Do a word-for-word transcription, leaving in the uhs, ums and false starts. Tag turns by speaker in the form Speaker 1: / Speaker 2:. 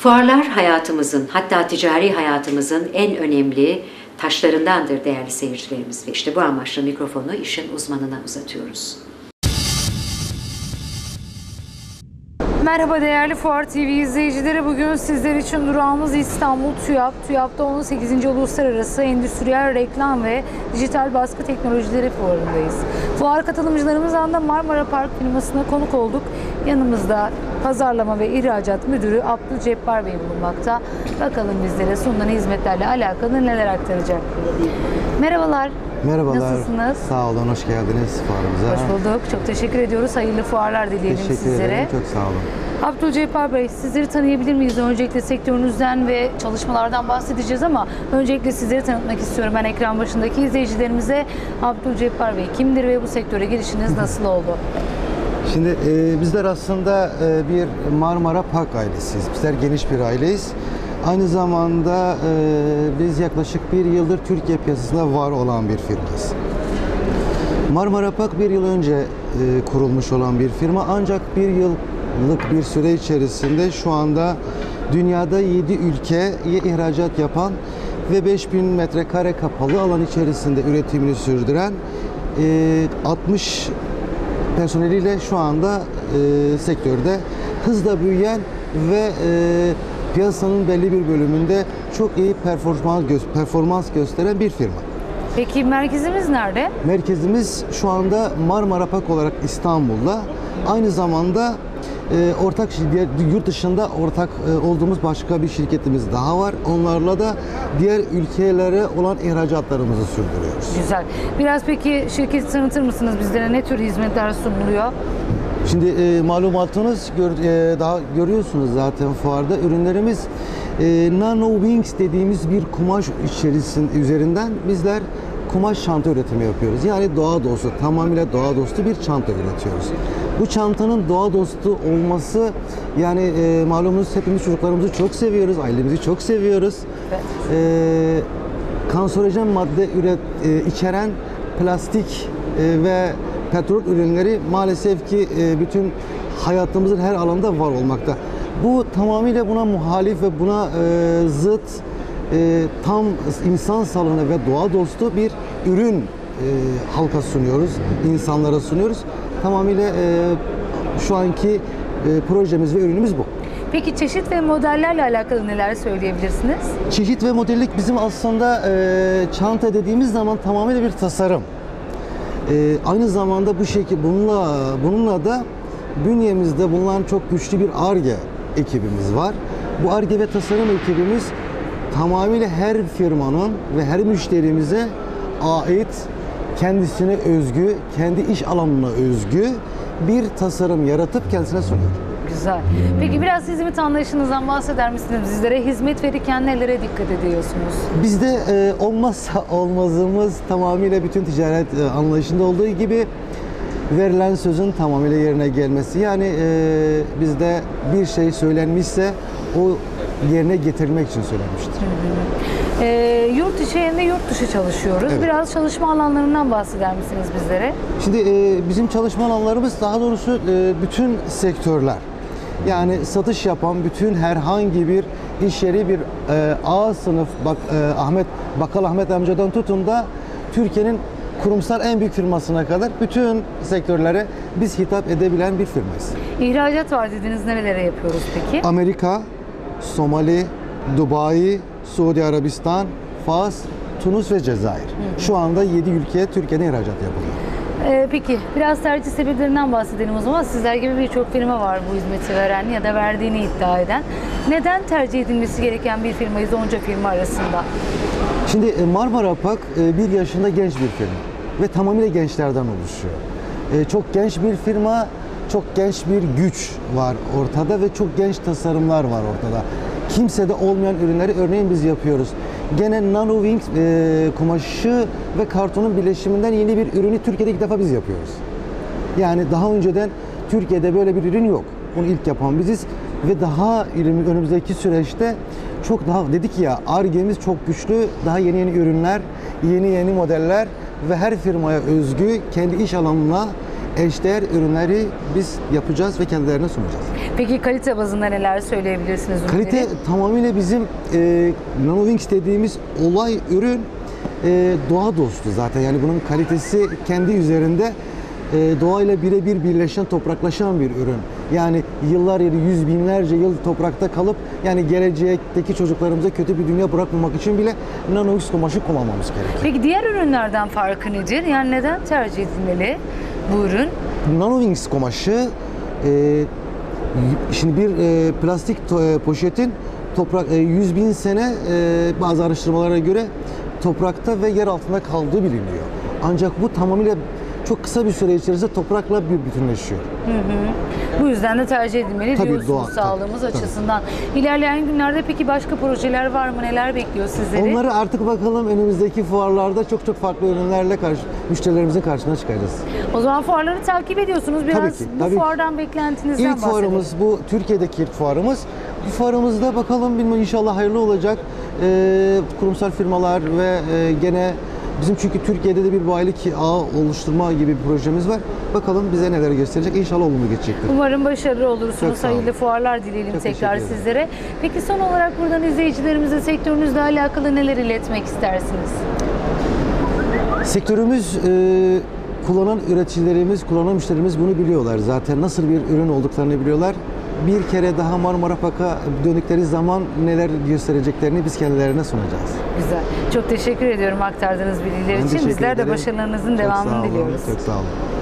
Speaker 1: Fuarlar hayatımızın, hatta ticari hayatımızın en önemli taşlarındandır değerli seyircilerimiz. Ve işte bu amaçla mikrofonu işin uzmanına uzatıyoruz.
Speaker 2: Merhaba değerli Fuar T V izleyicileri. Bugün sizler için durağımız İstanbul TÜYAP. TÜYAP'ta on sekizinci Uluslararası Endüstriyel Reklam ve Dijital Baskı Teknolojileri Fuarı'ndayız. Fuar katılımcılarımızdan da Marmara Park firmasına konuk olduk. Yanımızda Pazarlama ve İhracat Müdürü Abdülcebbar Bey bulunmakta. Bakalım bizlere sunulan hizmetlerle alakalı neler aktaracak. Merhabalar.
Speaker 3: Merhabalar.
Speaker 2: Nasılsınız?
Speaker 3: Sağ olun, hoş geldiniz fuarımıza.
Speaker 2: Hoş bulduk. Çok teşekkür ediyoruz. Hayırlı fuarlar dileyelim
Speaker 3: Teşekkür
Speaker 2: sizlere.
Speaker 3: ederim, çok sağ olun.
Speaker 2: Abdülcebbar Bey, sizleri tanıyabilir miyiz? Öncelikle sektörünüzden ve çalışmalardan bahsedeceğiz ama öncelikle sizleri tanıtmak istiyorum. Ben ekran başındaki izleyicilerimize Abdülcebbar Bey kimdir ve bu sektöre girişiniz nasıl oldu?
Speaker 3: Şimdi e, bizler aslında e, bir Marmara Park ailesiyiz. Bizler geniş bir aileyiz. Aynı zamanda e, biz yaklaşık bir yıldır Türkiye piyasasında var olan bir firmayız. Marmara Park bir yıl önce e, kurulmuş olan bir firma, ancak bir yıllık bir süre içerisinde şu anda dünyada yedi ülkeye ihracat yapan ve beş bin metrekare kapalı alan içerisinde üretimini sürdüren e, altmış personeliyle şu anda e, sektörde hızla büyüyen ve e, piyasanın belli bir bölümünde çok iyi performans, gö performans gösteren bir firma.
Speaker 2: Peki merkezimiz nerede?
Speaker 3: Merkezimiz şu anda Marmara Park olarak İstanbul'da. Aynı zamanda e, ortak yurt dışında ortak e, olduğumuz başka bir şirketimiz daha var. Onlarla da diğer ülkelere olan ihracatlarımızı sürdürüyoruz.
Speaker 2: Güzel. Biraz peki şirketi tanıtır mısınız bizlere? Ne tür hizmetler sunuluyor?
Speaker 3: Şimdi e, malumatınız gör, e, daha görüyorsunuz zaten fuarda ürünlerimiz e, Nano Wings dediğimiz bir kumaş içerisinde üzerinden bizler kumaş çanta üretimi yapıyoruz. Yani doğa dostu, tamamıyla doğa dostu bir çanta üretiyoruz. Bu çantanın doğa dostu olması, yani e, malumunuz hepimiz çocuklarımızı çok seviyoruz, ailemizi çok seviyoruz.
Speaker 2: Evet.
Speaker 3: E, kanserojen madde üret, e, içeren plastik e, ve petrol ürünleri maalesef ki e, bütün hayatımızın her alanda var olmakta. Bu tamamıyla buna muhalif ve buna e, zıt, e, tam insan sağlığına ve doğa dostu bir ürün e, halka sunuyoruz, insanlara sunuyoruz. Tamamıyla e, şu anki e, projemiz ve ürünümüz bu.
Speaker 2: Peki çeşit ve modellerle alakalı neler söyleyebilirsiniz?
Speaker 3: Çeşit ve modellik bizim aslında e, çanta dediğimiz zaman tamamıyla bir tasarım. E, aynı zamanda bu şekilde bununla bununla da bünyemizde bulunan çok güçlü bir Ar-Ge ekibimiz var. Bu Ar-Ge ve tasarım ekibimiz tamamıyla her firmanın ve her müşterimize ait, kendisine özgü, kendi iş alanına özgü bir tasarım yaratıp kendisine sunuyor.
Speaker 2: Güzel. Peki biraz hizmet anlayışınızdan bahseder misiniz bizlere? Hizmet verirken nelere dikkat ediyorsunuz?
Speaker 3: Bizde e, olmazsa olmazımız tamamıyla bütün ticaret e, anlayışında olduğu gibi verilen sözün tamamıyla yerine gelmesi. Yani e, bizde bir şey söylenmişse o yerine getirmek için söylenmiştir.
Speaker 2: Hı hı. E, yurt içi hem de yurt dışı çalışıyoruz.
Speaker 3: Evet.
Speaker 2: Biraz çalışma alanlarından bahseder misiniz bizlere?
Speaker 3: Şimdi e, bizim çalışma alanlarımız, daha doğrusu e, bütün sektörler. Yani satış yapan bütün herhangi bir iş yeri, bir e, A sınıf bak, e, Ahmet Bakkal Ahmet amcadan tutun da Türkiye'nin kurumsal en büyük firmasına kadar bütün sektörlere biz hitap edebilen bir firmayız.
Speaker 2: İhracat var dediniz. Nerelere yapıyoruz peki?
Speaker 3: Amerika, Somali, Dubai, Suudi Arabistan, Fas, Tunus ve Cezayir. Hı hı. Şu anda yedi ülkeye Türkiye'de ihracat yapılıyor.
Speaker 2: Ee, peki biraz tercih sebeplerinden bahsedelim o zaman. Sizler gibi birçok firma var bu hizmeti veren ya da verdiğini iddia eden. Neden tercih edilmesi gereken bir firmayız onca firma arasında?
Speaker 3: Şimdi Marmara Park bir yaşında genç bir firma ve tamamıyla gençlerden oluşuyor. Çok genç bir firma, çok genç bir güç var ortada ve çok genç tasarımlar var ortada. Kimsede olmayan ürünleri örneğin biz yapıyoruz. Gene Nano Wings e, kumaşı ve kartonun birleşiminden yeni bir ürünü Türkiye'de ilk defa biz yapıyoruz. Yani daha önceden Türkiye'de böyle bir ürün yok. Bunu ilk yapan biziz ve daha önümüzdeki süreçte çok daha, dedik ya, Ar-Ge'miz çok güçlü, daha yeni yeni ürünler, yeni yeni modeller ve her firmaya özgü kendi iş alanına eşdeğer ürünleri biz yapacağız ve kendilerine sunacağız.
Speaker 2: Peki kalite bazında neler söyleyebilirsiniz? ürünleri?
Speaker 3: Kalite tamamıyla bizim e, NanoWings dediğimiz olay ürün e, doğa dostu zaten. Yani bunun kalitesi kendi üzerinde e, doğayla birebir birleşen, topraklaşan bir ürün. Yani yıllar yılı, yüz binlerce yıl toprakta kalıp yani gelecekteki çocuklarımıza kötü bir dünya bırakmamak için bile NanoWings kumaşı kullanmamız gerekiyor.
Speaker 2: Peki diğer ürünlerden farkı nedir? Yani neden tercih edilmeli bu ürün?
Speaker 3: NanoWings kumaşı e, şimdi bir e, plastik to- e, poşetin toprak e, yüz bin sene e, bazı araştırmalara göre toprakta ve yer altında kaldığı biliniyor. Ancak bu tamamıyla çok kısa bir süre içerisinde toprakla bir bütünleşiyor.
Speaker 2: Bu yüzden de tercih edilmeli
Speaker 3: Tabii,
Speaker 2: diyorsunuz
Speaker 3: doğa,
Speaker 2: sağlığımız
Speaker 3: tabii,
Speaker 2: açısından. İlerleyen günlerde peki başka projeler var mı? Neler bekliyor sizleri?
Speaker 3: Onları artık bakalım önümüzdeki fuarlarda çok çok farklı ürünlerle karşı, müşterilerimizin karşısına çıkacağız.
Speaker 2: O zaman fuarları takip ediyorsunuz. Biraz
Speaker 3: Tabii ki,
Speaker 2: bu
Speaker 3: tabii ki.
Speaker 2: fuardan beklentinizden
Speaker 3: İlk
Speaker 2: bahsedelim.
Speaker 3: fuarımız bu, Türkiye'deki ilk fuarımız. Bu fuarımızda bakalım bilmem inşallah hayırlı olacak. Ee, kurumsal firmalar ve e, gene bizim çünkü Türkiye'de de bir bayilik ağı oluşturma gibi bir projemiz var. Bakalım bize neler gösterecek. İnşallah olumlu geçecektir.
Speaker 2: Umarım başarılı olursunuz.
Speaker 3: Çok sağ olun.
Speaker 2: Hayırlı fuarlar dileyelim
Speaker 3: Çok
Speaker 2: tekrar
Speaker 3: teşekkür ederim.
Speaker 2: sizlere. Peki son olarak buradan izleyicilerimize sektörünüzle alakalı neler iletmek istersiniz?
Speaker 3: Sektörümüz e, kullanan üreticilerimiz, kullanan müşterimiz bunu biliyorlar. Zaten nasıl bir ürün olduklarını biliyorlar. Bir kere daha Marmara Park'a döndükleri zaman neler göstereceklerini biz kendilerine sunacağız.
Speaker 2: Güzel. Çok teşekkür ediyorum aktardığınız bilgiler
Speaker 3: Ben
Speaker 2: için.
Speaker 3: teşekkür
Speaker 2: Bizler de
Speaker 3: ederim.
Speaker 2: başarılarınızın
Speaker 3: Çok sağ
Speaker 2: devamını
Speaker 3: olun,
Speaker 2: diliyoruz.
Speaker 3: Çok sağ olun.